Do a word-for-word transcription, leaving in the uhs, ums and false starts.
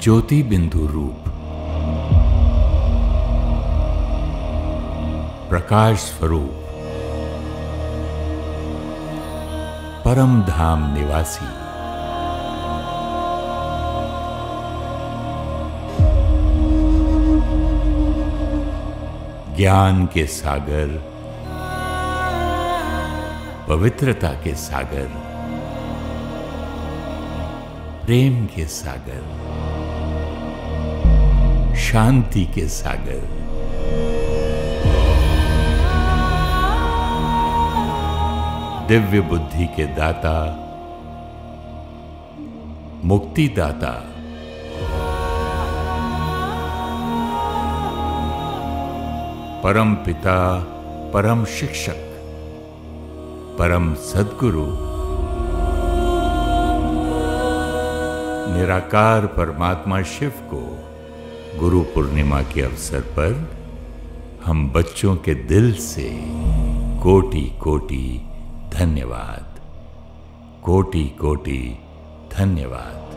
ज्योति बिंदु रूप, प्रकाश स्वरूप, परम धाम निवासी, ज्ञान के सागर, पवित्रता के सागर, प्रेम के सागर, शांति के सागर, दिव्य बुद्धि के दाता, मुक्ति दाता, परम पिता, परम शिक्षक, परम सद्गुरु, निराकार परमात्मा शिव को गुरु पूर्णिमा के अवसर पर हम बच्चों के दिल से कोटि कोटि धन्यवाद, कोटि कोटि धन्यवाद।